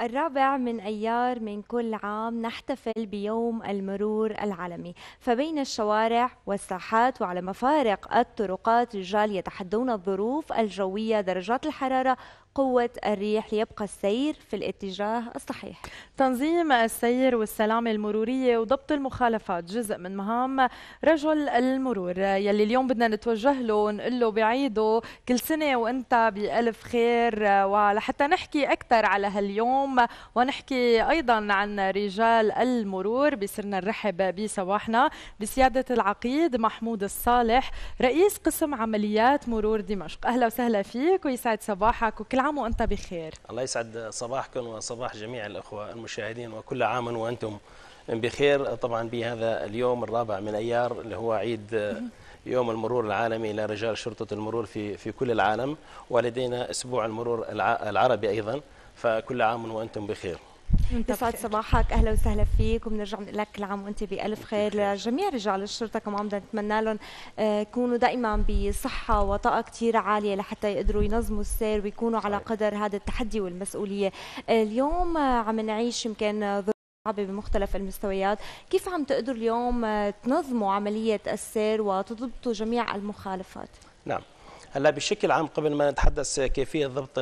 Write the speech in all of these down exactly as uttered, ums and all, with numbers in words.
الرابع من أيار من كل عام نحتفل بيوم المرور العالمي، فبين الشوارع والساحات وعلى مفارق الطرقات رجال يتحدون الظروف الجوية، درجات الحرارة، قوة الريح، ليبقى السير في الاتجاه الصحيح. تنظيم السير والسلامة المرورية وضبط المخالفات جزء من مهام رجل المرور يلي اليوم بدنا نتوجه له ونقول له بعيده كل سنة وانت بألف خير. ولحتى نحكي أكثر على هاليوم ونحكي أيضا عن رجال المرور بصرنا نرحب بصباحنا بسيادة العقيد محمود الصالح رئيس قسم عمليات مرور دمشق. أهلا وسهلا فيك ويسعد صباحك وكل عام وأنت بخير. الله يسعد صباحكم وصباح جميع الأخوة المشاهدين وكل عام وأنتم بخير. طبعا بهذا اليوم الرابع من أيار اللي هو عيد يوم المرور العالمي لرجال شرطة المرور في في كل العالم، ولدينا أسبوع المرور العربي أيضا، فكل عام وأنتم بخير. يسعد صباحك، اهلا وسهلا فيك، وبنرجع بنقول لك كل عام وانت بالف خير. لجميع رجال الشرطه كمان بدنا نتمنى لهم يكونوا دائما بصحه وطاقه كثير عاليه لحتى يقدروا ينظموا السير ويكونوا على قدر هذا التحدي والمسؤوليه. اليوم عم نعيش يمكن ظروف صعبه بمختلف المستويات، كيف عم تقدروا اليوم تنظموا عمليه السير وتضبطوا جميع المخالفات؟ نعم، هلا بشكل عام قبل ما نتحدث كيفيه ضبط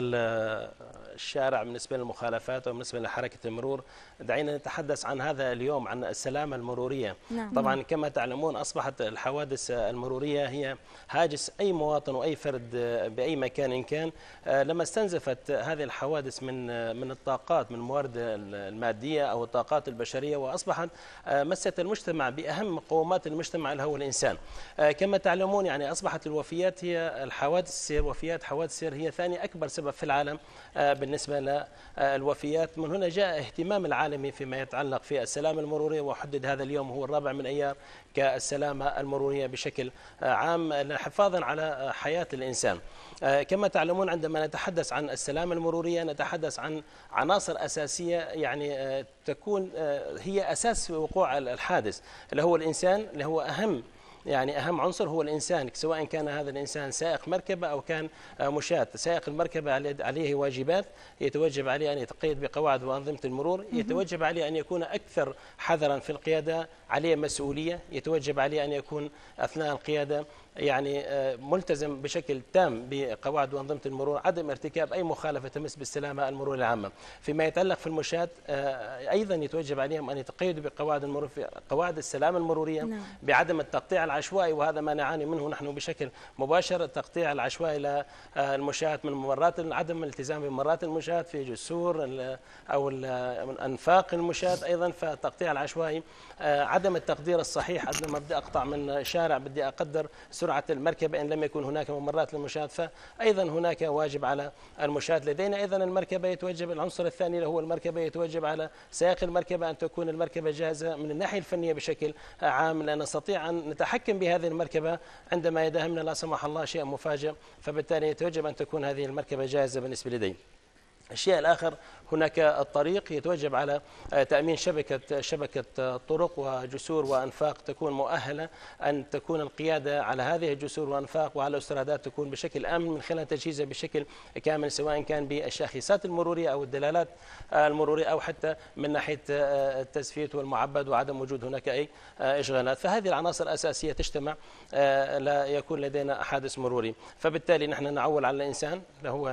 الشارع بالنسبة للمخالفات وبالنسبة لحركة المرور، دعينا نتحدث عن هذا اليوم عن السلامة المرورية. نعم. طبعا كما تعلمون أصبحت الحوادث المرورية هي هاجس أي مواطن وأي فرد بأي مكان كان. لما استنزفت هذه الحوادث من من الطاقات من الموارد المادية أو الطاقات البشرية، وأصبحت مست المجتمع بأهم مقومات المجتمع اللي هو الإنسان. كما تعلمون يعني أصبحت الوفيات هي الحوادث السير، وفيات حوادث السير هي ثاني أكبر سبب في العالم بالنسبة للوفيات. من هنا جاء اهتمام العالمي فيما يتعلق في السلامة المرورية، وحدد هذا اليوم هو الرابع من أيار كالسلامة المرورية بشكل عام حفاظا على حياة الإنسان. كما تعلمون عندما نتحدث عن السلامة المرورية نتحدث عن عناصر أساسية يعني تكون هي أساس وقوع الحادث، اللي هو الإنسان، اللي هو أهم يعني أهم عنصر هو الإنسان، سواء كان هذا الإنسان سائق مركبة أو كان مشاة. سائق المركبة عليه واجبات، يتوجب عليه أن يتقيد بقواعد وأنظمة المرور، يتوجب عليه أن يكون أكثر حذرا في القيادة، عليه مسؤولية، يتوجب عليه أن يكون أثناء القيادة يعني ملتزم بشكل تام بقواعد وأنظمة المرور، عدم ارتكاب أي مخالفة تمس بالسلامة المرور العامة. فيما يتعلق في المشاة أيضا يتوجب عليهم أن يتقيدوا بقواعد المرور في قواعد السلامة المرورية. نعم. بعدم التقطيع العشوائي، وهذا ما نعاني منه نحن بشكل مباشر، التقطيع العشوائي للمشاة من ممرات، عدم الالتزام بممرات المشاة في جسور أو أنفاق المشاة أيضا، فالتقطيع العشوائي، عدم التقدير الصحيح. عندما بدي أقطع من شارع بدي أقدر سرعة المركبة إن لم يكن هناك ممرات للمشاة، فأيضا هناك واجب على المشاة. لدينا أيضا المركبة يتوجب، العنصر الثاني اللي هو المركبة، يتوجب على سائق المركبة أن تكون المركبة جاهزة من الناحية الفنية بشكل عام، لا نستطيع أن نتحكم بهذه المركبة عندما يداهمنا لا سمح الله شيء مفاجئ، فبالتالي يتوجب أن تكون هذه المركبة جاهزة بالنسبة لدي. الشيء الآخر هناك الطريق، يتوجب على تأمين شبكة شبكة طرق وجسور وأنفاق تكون مؤهلة، أن تكون القيادة على هذه الجسور وأنفاق وعلى الأسترادات تكون بشكل آمن من خلال تجهيزها بشكل كامل، سواء كان بالشاخصات المرورية أو الدلالات المرورية أو حتى من ناحية التزفيت والمعبد وعدم وجود هناك أي إشغالات. فهذه العناصر أساسية تجتمع لا يكون لدينا حادث مروري. فبالتالي نحن نعول على الإنسان اللي هو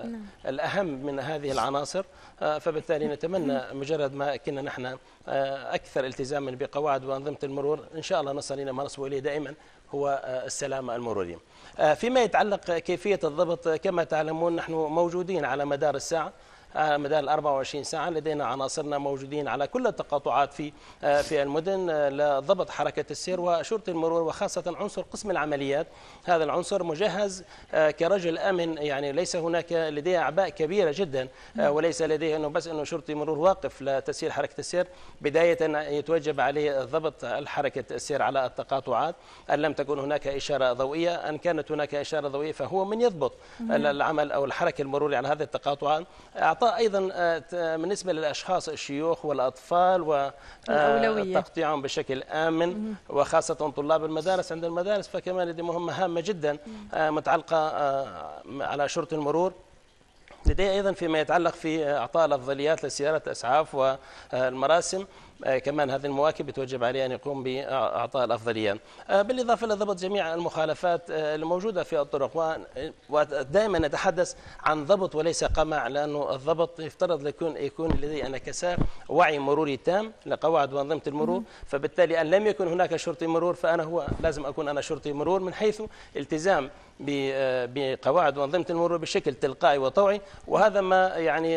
الأهم من هذه العناصر، فبالتالي نتمنى مجرد ما كنا نحن أكثر التزاما بقواعد وأنظمة المرور إن شاء الله نصل إلى ما نصبو إليه دائما هو السلامة المرورية. فيما يتعلق كيفية الضبط، كما تعلمون نحن موجودين على مدار الساعة، مدار الأربع وعشرين ساعة، لدينا عناصرنا موجودين على كل التقاطعات في في المدن لضبط حركة السير. وشرطة المرور وخاصة عنصر قسم العمليات، هذا العنصر مجهز كرجل أمن، يعني ليس هناك لديه أعباء كبيرة جدا، وليس لديه أنه بس أنه شرطي مرور واقف لتسيير حركة السير. بداية يتوجب عليه ضبط حركة السير على التقاطعات، أن لم تكن هناك إشارة ضوئية، أن كانت هناك إشارة ضوئية فهو من يضبط العمل أو الحركة المرورية على هذه التقاطعات. أيضا بالنسبة للأشخاص الشيوخ والأطفال وتقطيعهم بشكل آمن، وخاصة طلاب المدارس عند المدارس، فكمان لدي مهمة هامة جدا متعلقة على شرطة المرور، لديه أيضا فيما يتعلق في إعطاء الأفضليات لسيارة الإسعاف والمراسم، كمان هذه المواكب يتوجب عليه أن يقوم بإعطاء الأفضلية، بالإضافة إلى ضبط جميع المخالفات الموجودة في الطرق. ودائما نتحدث عن ضبط وليس قمع، لأنه الضبط يفترض يكون يكون لدي أنا كسائق وعي مروري تام لقواعد وأنظمة المرور، فبالتالي أن لم يكن هناك شرطي مرور فأنا هو لازم أكون أنا شرطي مرور، من حيث التزام بقواعد وأنظمة المرور بشكل تلقائي وطوعي. وهذا ما يعني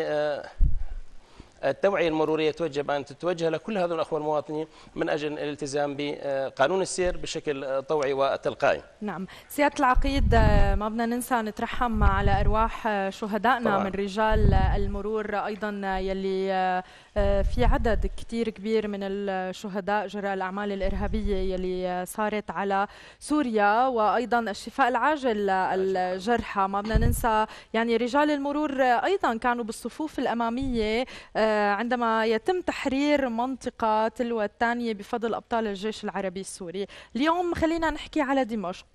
التوعية المرورية توجب أن تتوجه لكل هذول الأخوة المواطنين من أجل الالتزام بقانون السير بشكل طوعي وتلقائي. نعم سيادة العقيد، ما بدنا ننسى نترحم على أرواح شهدائنا طبعا من رجال المرور أيضا، يلي في عدد كتير كبير من الشهداء جراء الأعمال الإرهابية يلي صارت على سوريا، وأيضا الشفاء العاجل للجرحى. ما بدنا ننسى يعني رجال المرور أيضا كانوا بالصفوف الأمامية عندما يتم تحرير منطقة تلو الثانية بفضل أبطال الجيش العربي السوري. اليوم خلينا نحكي على دمشق.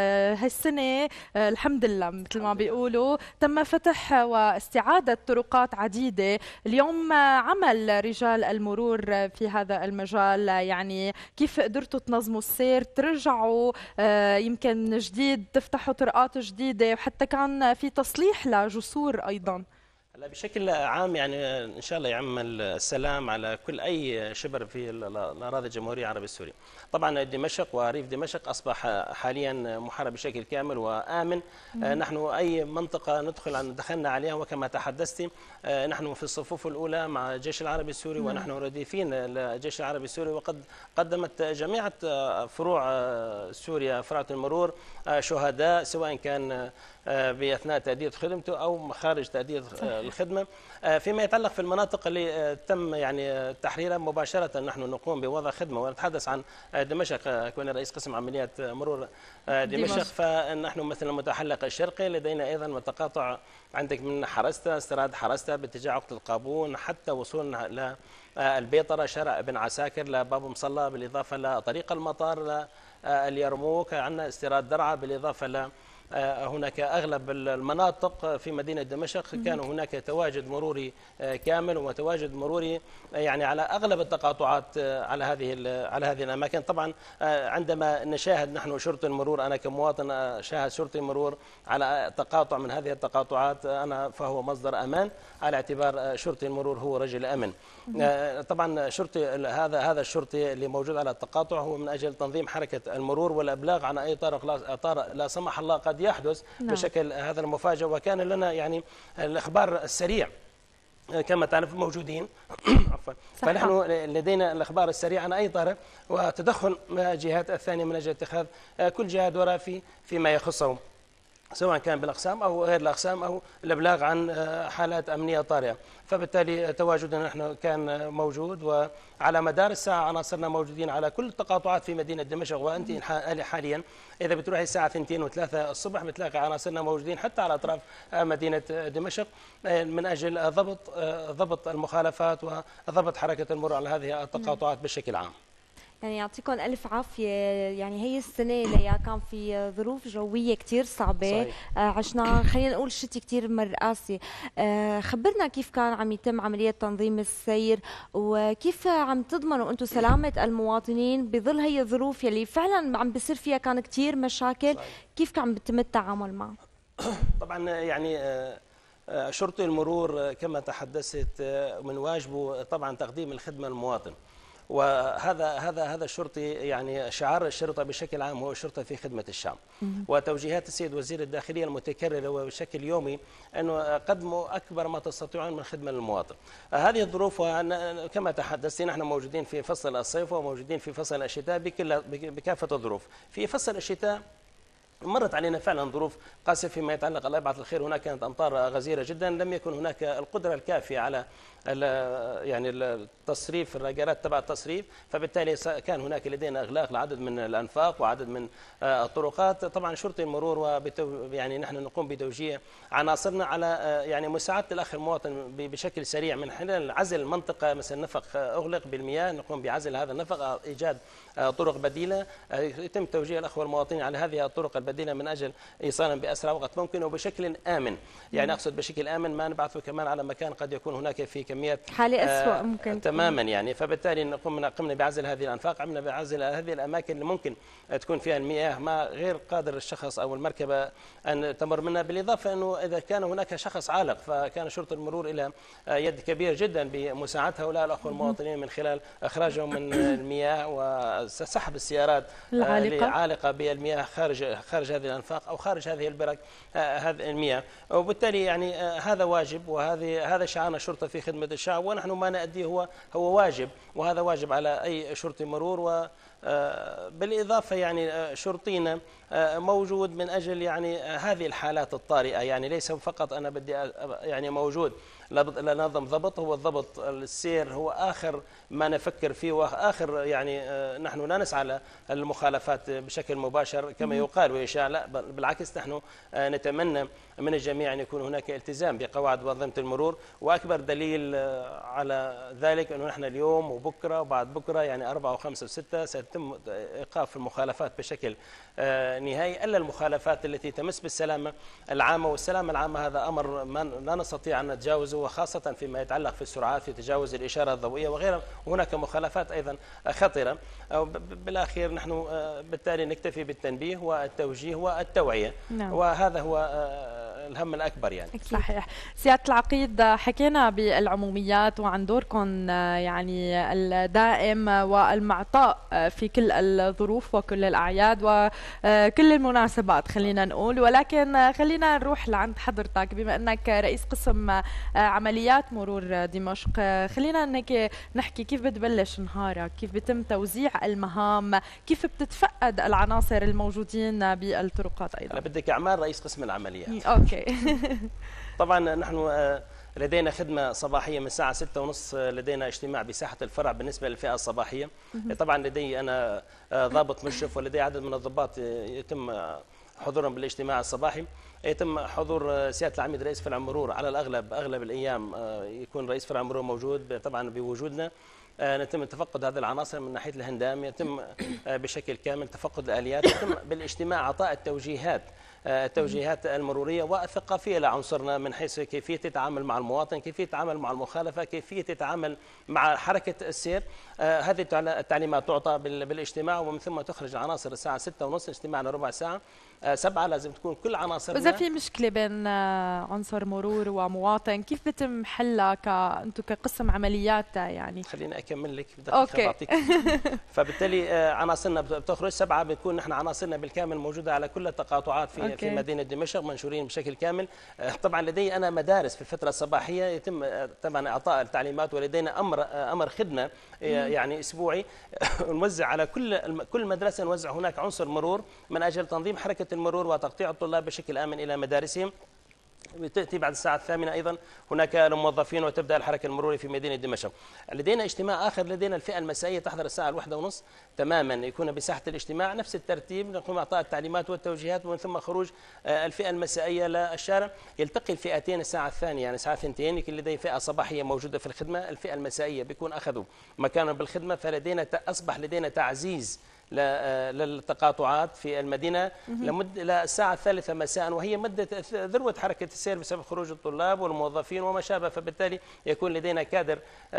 هالسنة الحمد لله مثل ما بيقولوا تم فتح واستعادة طرقات عديدة. اليوم عمل رجال المرور في هذا المجال، يعني كيف قدرتوا تنظموا السير، ترجعوا يمكن جديد، تفتحوا طرقات جديدة، وحتى كان في تصليح لجسور أيضا؟ هلا بشكل عام يعني ان شاء الله يعم السلام على كل اي شبر في الاراضي الجمهوريه العربيه السوريه. طبعا دمشق وريف دمشق اصبح حاليا محارب بشكل كامل وامن. نحن اي منطقه ندخل دخلنا عليها، وكما تحدثت نحن في الصفوف الاولى مع الجيش العربي السوري، ونحن رديفين للجيش العربي السوري، وقد قدمت جميع فروع سوريا فروع المرور شهداء، سواء كان باثناء تاديه خدمته او خارج تاديه الخدمه. فيما يتعلق في المناطق اللي تم يعني تحريرها مباشره نحن نقوم بوضع خدمه، ونتحدث عن دمشق كون رئيس قسم عمليات مرور دمشق، فنحن مثل المتحلق الشرقي لدينا ايضا تقاطع عندك من حرسته استراد حرسته باتجاه عقد القابون حتى وصولنا ل البيطره شارع ابن عساكر لباب مصلى، بالاضافه لطريق المطار اليرموك، عندنا استيراد درعا، بالاضافه ل هناك أغلب المناطق في مدينة دمشق كان هناك تواجد مروري كامل وتواجد مروري يعني على أغلب التقاطعات على هذه على هذه الأماكن. طبعا عندما نشاهد نحن شرطي المرور، أنا كمواطن أشاهد شرطي المرور على تقاطع من هذه التقاطعات، أنا فهو مصدر أمان على اعتبار شرطي المرور هو رجل أمن. طبعا شرطي هذا هذا الشرطي اللي موجود على التقاطع هو من أجل تنظيم حركة المرور والإبلاغ عن أي طارق لا, طارق لا سمح الله قد يحدث نعم. بشكل هذا المفاجئ. وكان لنا يعني الإخبار السريع كما تعرف موجودين عفوا، فنحن لدينا الإخبار السريع عن أي طارئ وتدخل الجهات الثانية من أجل اتخاذ كل جهة دورها في فيما يخصهم، سواء كان بالأقسام أو غير الأقسام أو الإبلاغ عن حالات أمنية طارئة. فبالتالي تواجدنا نحن كان موجود، وعلى مدار الساعة عناصرنا موجودين على كل التقاطعات في مدينة دمشق. وأنت حاليا إذا بتروحي الساعة اثنين وثلاثة الصبح بتلاقي عناصرنا موجودين حتى على أطراف مدينة دمشق من أجل ضبط ضبط المخالفات وضبط حركة المرور على هذه التقاطعات بشكل عام. يعني يعطيكم ألف عافية. يعني هي السنة اللي كان في ظروف جوية كتير صعبة صحيح. عشنا خلينا نقول شتي كتير مرقاسي. خبرنا كيف كان عم يتم عملية تنظيم السير، وكيف عم تضمنوا أنتم سلامة المواطنين بظل هي الظروف يلي فعلا عم بيصير فيها كان كتير مشاكل صحيح. كيف كان بيتم التعامل معه؟ طبعا يعني شرطي المرور كما تحدثت من واجبه طبعا تقديم الخدمة للمواطن، وهذا هذا هذا الشرطي يعني شعار الشرطه بشكل عام هو الشرطه في خدمه الشعب. وتوجيهات السيد وزير الداخليه المتكرره وبشكل يومي انه قدموا اكبر ما تستطيعون من خدمه للمواطن. هذه الظروف كما تحدثت نحن موجودين في فصل الصيف وموجودين في فصل الشتاء بكل بكافه الظروف. في فصل الشتاء مرت علينا فعلا ظروف قاسيه فيما يتعلق، الله يبعث الخير، هناك كانت امطار غزيره جدا، لم يكن هناك القدره الكافيه على يعني التصريف الرجالات تبع التصريف، فبالتالي كان هناك لدينا اغلاق لعدد من الانفاق وعدد من الطرقات. طبعا شرطي المرور وبتو يعني نحن نقوم بتوجيه عناصرنا على يعني مساعده الاخ المواطن بشكل سريع من خلال عزل منطقه مثل نفق اغلق بالمياه، نقوم بعزل هذا النفق، ايجاد طرق بديله، يتم توجيه الاخوه المواطنين على هذه الطرق البديله المدينة من أجل إيصالهم بأسرع وقت ممكن وبشكل آمن. يعني أقصد بشكل آمن ما نبعثه كمان على مكان قد يكون هناك فيه كميات حالة أسوأ ممكن تماما يعني. فبالتالي قمنا قمنا بعزل هذه الأنفاق، قمنا بعزل هذه الأماكن اللي ممكن تكون فيها المياه ما غير قادر الشخص أو المركبة أن تمر منها. بالإضافة أنه إذا كان هناك شخص عالق فكان شرطة المرور إلى يد كبيرة جدا بمساعدة هؤلاء الأخوة المواطنين من خلال إخراجهم من المياه وسحب السيارات العالقة عالقة بالمياه خارج خارج هذه الأنفاق أو خارج هذه البرك هذه المياه. وبالتالي يعني هذا واجب، وهذه هذا شعارنا الشرطة في خدمة الشعب، ونحن ما نأديه هو هو واجب، وهذا واجب على أي شرطي مرور. و بالإضافة يعني شرطينا موجود من أجل يعني هذه الحالات الطارئة، يعني ليس فقط أنا بدي يعني موجود لنظم ضبط، هو الضبط السير هو آخر ما نفكر فيه وآخر يعني نحن لا نسعى للمخالفات بشكل مباشر كما يقال ويشاع، لا بالعكس نحن نتمنى من الجميع أن يكون هناك التزام بقواعد منظمة المرور. وأكبر دليل على ذلك أنه نحن اليوم وبكرة وبعد بكرة يعني أربعة وخمسة وستة سيتم إيقاف المخالفات بشكل نهائي، إلا المخالفات التي تمس بالسلامة العامة. والسلامة العامة هذا أمر ما لا نستطيع أن نتجاوزه، وخاصة فيما يتعلق في السرعات، في تجاوز الإشارة الضوئية وغيرها. وهناك مخالفات أيضا خطيرة. بالأخير نحن بالتالي نكتفي بالتنبيه والتوجيه والتوعية. نعم. وهذا هو الهم الأكبر يعني. صحيح. سيادة العقيد، حكينا بالعموميات وعن دوركم يعني الدائم والمعطاء في كل الظروف وكل الأعياد وكل المناسبات خلينا نقول، ولكن خلينا نروح لعند حضرتك بما أنك رئيس قسم عمليات مرور دمشق. خلينا أنك نحكي كيف بتبلش نهارك، كيف بيتم توزيع المهام، كيف بتتفقد العناصر الموجودين بالطرقات أيضا. أنا بدك أعمال رئيس قسم العمليات. أوكي. طبعا نحن لدينا خدمة صباحية من الساعة ستة ونصف، لدينا اجتماع بساحة الفرع بالنسبة للفئة الصباحية. طبعا لدي أنا ضابط مشرف ولدي عدد من الضباط يتم حضورهم بالاجتماع الصباحي. يتم حضور سيادة العميد رئيس فرع المرور على الأغلب أغلب الأيام يكون رئيس فرع المرور موجود طبعا بوجودنا. نتم تفقد هذه العناصر من ناحية الهندام، يتم بشكل كامل تفقد الآليات، يتم بالاجتماع عطاء التوجيهات التوجيهات المرورية والثقافية لعنصرنا من حيث كيفية التعامل مع المواطن، كيفية التعامل مع المخالفة، كيفية التعامل مع حركة السير. هذه التعليمات تعطى بالاجتماع، ومن ثم تخرج العناصر الساعة ستة ونصف. اجتماعنا ربع ساعة، سبعة لازم تكون كل عناصرنا. وإذا في مشكلة بين عنصر مرور ومواطن كيف بتم حلها كأنتم كقسم عمليات يعني؟ خليني أكمل لك بدقيقة بعطيك. فبالتالي عناصرنا بتخرج سبعة، بنكون نحن عناصرنا بالكامل موجودة على كل التقاطعات في أوكي. في مدينة دمشق منشورين بشكل كامل. طبعا لدي أنا مدارس في الفترة الصباحية يتم طبعا إعطاء التعليمات، ولدينا أمر أمر خدمة يعني أسبوعي نوزع على كل كل مدرسة، نوزع هناك عنصر مرور من أجل تنظيم حركة المرور وتقطيع الطلاب بشكل آمن إلى مدارسهم. تأتي بعد الساعة الثامنة أيضا هناك الموظفين وتبدأ الحركة المرورية في مدينة دمشق. لدينا اجتماع آخر، لدينا الفئة المسائية تحضر الساعة الواحدة ونص تماما، يكون بساحة الاجتماع نفس الترتيب، نقوم إعطاء التعليمات والتوجيهات ومن ثم خروج الفئة المسائية للشارع. يلتقي الفئتين الساعة الثانية يعني الساعة اثنتين، يكون لدي فئة صباحية موجودة في الخدمة، الفئة المسائية بيكون أخذوا مكانهم بالخدمة. فلدينا أصبح لدينا تعزيز للتقاطعات في المدينة لمدة للساعة الثالثة مساء، وهي مدة ذروة حركة السير بسبب خروج الطلاب والموظفين وما شابه. فبالتالي يكون لدينا كادر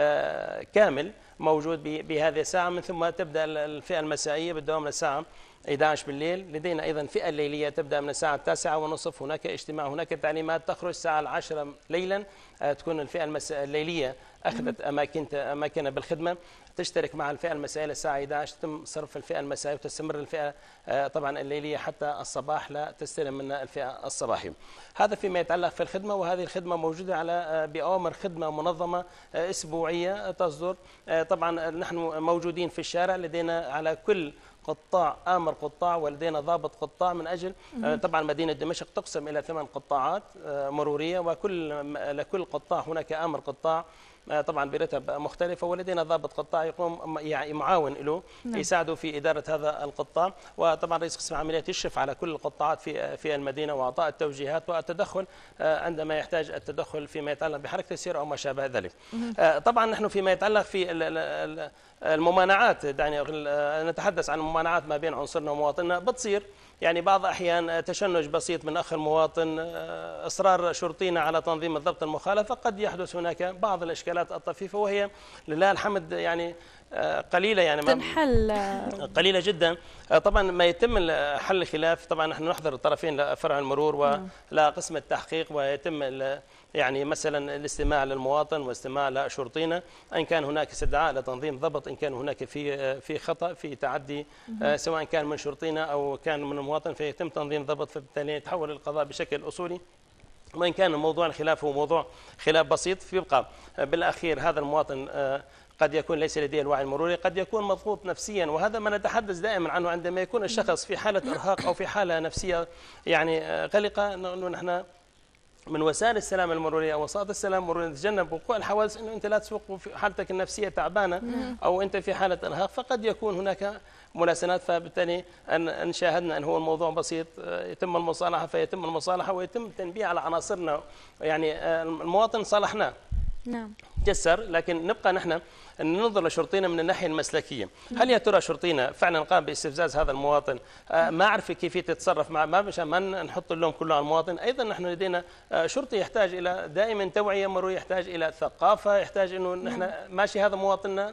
كامل موجود بهذه الساعة. من ثم تبدأ الفئة المسائية بالدوام للساعة إحدى عشر بالليل. لدينا أيضا فئة الليلية تبدأ من الساعة التاسعة ونصف، هناك اجتماع، هناك تعليمات تخرج الساعة العاشرة ليلا. تكون الفئة الليلية أخذت أماكن أماكنها بالخدمة، تشترك مع الفئة المسائية للساعة إحدى عشر، تم صرف الفئة المسائية وتستمر الفئة طبعا الليلية حتى الصباح لا تستلم من الفئة الصباحية. هذا فيما يتعلق في الخدمة. وهذه الخدمة موجودة على بأوامر خدمة منظمة أسبوعية تصدر. طبعا نحن موجودين في الشارع، لدينا على كل قطاع آمر قطاع ولدينا ضابط قطاع من أجل طبعا مدينة دمشق تقسم إلى ثمان قطاعات مرورية، وكل لكل قطاع هناك آمر قطاع طبعا برتب مختلفة، ولدينا ضابط قطاع يقوم يعني معاون له يساعده في إدارة هذا القطاع. وطبعا رئيس قسم العمليات يشرف على كل القطاعات في في المدينة وإعطاء التوجيهات والتدخل عندما يحتاج التدخل فيما يتعلق بحركة السير أو ما شابه ذلك. طبعا نحن فيما يتعلق في الممانعات، دعني نتحدث عن الممانعات ما بين عنصرنا ومواطننا. بتصير يعني بعض أحيان تشنج بسيط من أخ المواطن، إصرار شرطينا على تنظيم الضبط المخالفة، قد يحدث هناك بعض الإشكالات الطفيفة، وهي لله الحمد يعني قليلة، يعني تنحل قليلة جدا. طبعا ما يتم حل الخلاف، طبعا نحن نحضر الطرفين لفرع المرور ولا قسم التحقيق، ويتم يعني مثلا الاستماع للمواطن واستماع لشرطينا، ان كان هناك استدعاء لتنظيم ضبط، ان كان هناك في في خطا في تعدي سواء كان من شرطينا او كان من المواطن، فيتم تنظيم ضبط، فبالتالي يتحول القضاء بشكل اصولي. وان كان موضوع الخلاف هو موضوع خلاف بسيط، فيبقى بالاخير هذا المواطن قد يكون ليس لديه الوعي المروري، قد يكون مضغوط نفسيا، وهذا ما نتحدث دائما عنه عندما يكون الشخص في حالة إرهاق أو في حالة نفسية يعني قلقة. أنه نحن من وسائل السلامة المرورية أو وسائط السلامة المرورية نتجنب وقوع الحوادث، أنه أنت لا تسوق في حالتك النفسية تعبانة أو أنت في حالة إرهاق، فقد يكون هناك ملاسنات. فبالتالي أن شاهدنا أن هو الموضوع بسيط، يتم المصالحة فيتم المصالحة ويتم التنبيه على عناصرنا، يعني المواطن صالحناه نعم جسر، لكن نبقى نحن ننظر لشرطينا من الناحيه المسلكيه. هل يا ترى شرطينا فعلا قام باستفزاز هذا المواطن؟ آه ما عرف كيف يتصرف مع، ما مشان ما نحط اللوم كله على المواطن. ايضا نحن لدينا آه شرطي يحتاج الى دائما توعيه مروريه، يحتاج الى ثقافه، يحتاج انه نحن ماشي هذا مواطننا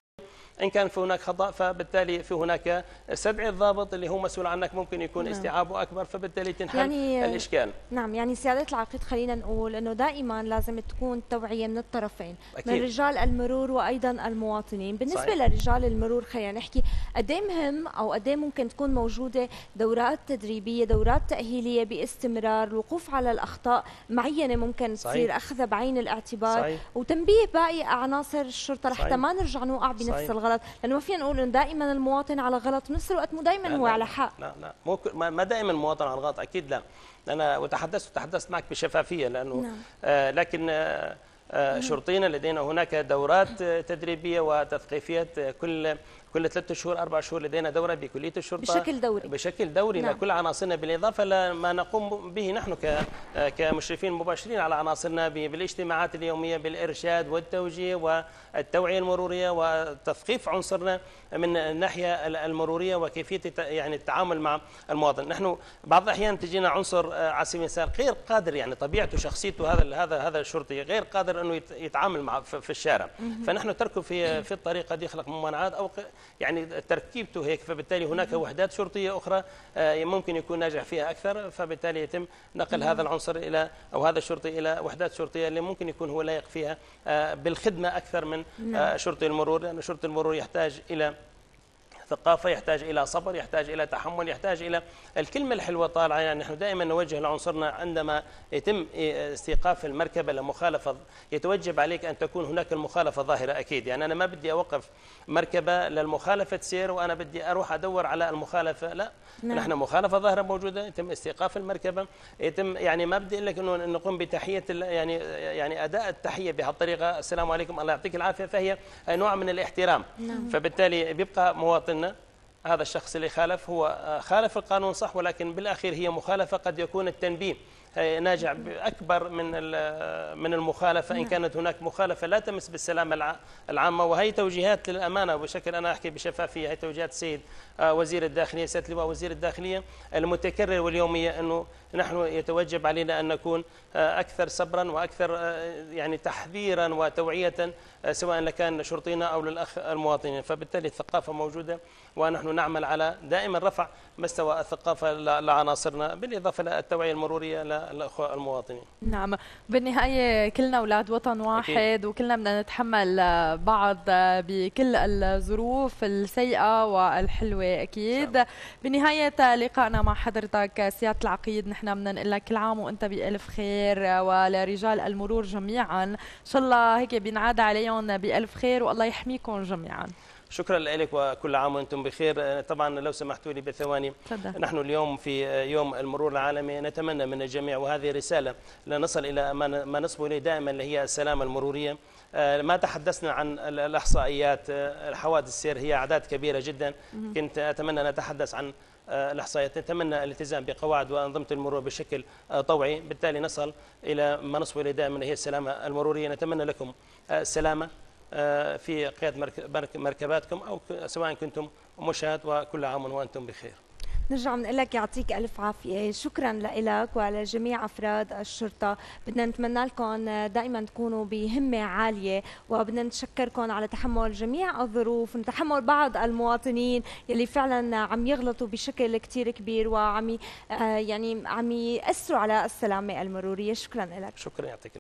إن كان في هناك خطأ، فبالتالي في هناك استدعي الضابط اللي هو مسؤول عنك، ممكن يكون نعم. استيعابه أكبر، فبالتالي تنحل يعني الإشكال. نعم، يعني سيادة العقيد خلينا نقول أنه دائما لازم تكون توعية من الطرفين، أكيد. من رجال المرور وأيضا المواطنين. بالنسبة صحيح. لرجال المرور خلينا نحكي قد ايه مهم أو قد ايه ممكن تكون موجودة دورات تدريبية، دورات تأهيلية باستمرار، الوقوف على الأخطاء معينة ممكن صحيح. تصير أخذها بعين الاعتبار صحيح. وتنبيه باقي عناصر الشرطة لحتى ما نرجع نوقع بنفس صحيح. الغلط، لانه ما فينا نقول انه دائما المواطن على غلط، بنفس الوقت مو دائما هو لا على حق. لا لا مو ما دائما المواطن على غلط، اكيد لا. انا وتحدثت وتحدثت معك بشفافيه، لانه نعم. آه لكن آه آه شرطينا لدينا هناك دورات تدريبيه وتثقيفيه كل كل ثلاثة شهور أربع شهور لدينا دورة بكلية الشرطة بشكل دوري بشكل دوري نعم. لكل عناصرنا، بالإضافة لما نقوم به نحن كمشرفين مباشرين على عناصرنا بالاجتماعات اليومية بالإرشاد والتوجيه والتوعية المرورية وتثقيف عنصرنا من الناحية المرورية وكيفية يعني التعامل مع المواطن. نحن بعض الأحيان تجينا عنصر على سبيل المثال غير قادر، يعني طبيعته شخصيته هذا هذا هذا الشرطي غير قادر انه يتعامل مع في الشارع، فنحن تركه في في الطريق قد يخلق ممانعات او يعني تركيبته هيك، فبالتالي هناك وحدات شرطيه اخرى ممكن يكون ناجح فيها اكثر، فبالتالي يتم نقل هذا العنصر الى او هذا الشرطي الى وحدات شرطيه اللي ممكن يكون هو لايق فيها بالخدمه اكثر من شرطي المرور، لان شرطي المرور يحتاج الى ثقافة، يحتاج إلى صبر، يحتاج إلى تحمل، يحتاج إلى الكلمة الحلوة طالعة. يعني نحن دائما نوجه لعنصرنا عندما يتم استيقاف المركبة لمخالفة، يتوجب عليك أن تكون هناك المخالفة ظاهرة أكيد. يعني أنا ما بدي أوقف مركبة للمخالفة سير وأنا بدي أروح أدور على المخالفة، لا نعم. نحن مخالفة ظاهرة موجودة، يتم استيقاف المركبة، يتم يعني ما بدي لك أنه نقوم بتحية يعني يعني أداء التحية بهالطريقة، السلام عليكم الله يعطيك العافية، فهي نوع من الاحترام نعم. فبالتالي بيبقى مواطن هذا الشخص اللي خالف هو خالف القانون صح، ولكن بالأخير هي مخالفة قد يكون التنبيه ناجع أكبر من من المخالفة إن كانت هناك مخالفة لا تمس بالسلامة العامة. وهي توجيهات للأمانة وبشكل أنا أحكي بشفافية، هي توجيهات السيد وزير الداخلية سيادة اللواء وزير الداخلية المتكرر واليومية، أنه نحن يتوجب علينا أن نكون أكثر صبرا وأكثر يعني تحذيرا وتوعية سواء كان شرطينا أو للأخ المواطنين. فبالتالي الثقافة موجودة ونحن نعمل على دائما رفع مستوى الثقافة لعناصرنا بالإضافة للتوعية المرورية للأخوة المواطنين. نعم، بالنهاية كلنا أولاد وطن واحد أكيد. وكلنا بدنا نتحمل بعض بكل الظروف السيئة والحلوة أكيد شام. بنهاية لقائنا مع حضرتك سيادة العقيد نحن بدنا نقول لك كل عام وأنت بألف خير، ولرجال المرور جميعا إن شاء الله هيك بينعاد عليهم بألف خير والله يحميكم جميعا. شكرا لك وكل عام وانتم بخير. طبعا لو سمحتوا لي بثواني، نحن اليوم في يوم المرور العالمي نتمنى من الجميع، وهذه رسالة لنصل الى ما نصبو اليه دائما اللي هي السلامة المرورية. ما تحدثنا عن الاحصائيات، الحوادث السير هي اعداد كبيرة جدا، كنت اتمنى نتحدث عن الاحصائيات. نتمنى الالتزام بقواعد وانظمه المرور بشكل طوعي، بالتالي نصل الى ما نصبو اليه دائما هي السلامه المروريه. نتمنى لكم السلامه في قياده مركباتكم او سواء كنتم مشاة، وكل عام وانتم بخير. نرجع بنقول لك يعطيك الف عافيه، شكرا لك ولجميع افراد الشرطه، بدنا نتمنى لكم دائما تكونوا بهمه عاليه، وبدنا نتشكركم على تحمل جميع الظروف وتحمل بعض المواطنين يلي فعلا عم يغلطوا بشكل كثير كبير وعم يعني عم يأثروا على السلامه المروريه. شكرا لك. شكرا، يعطيك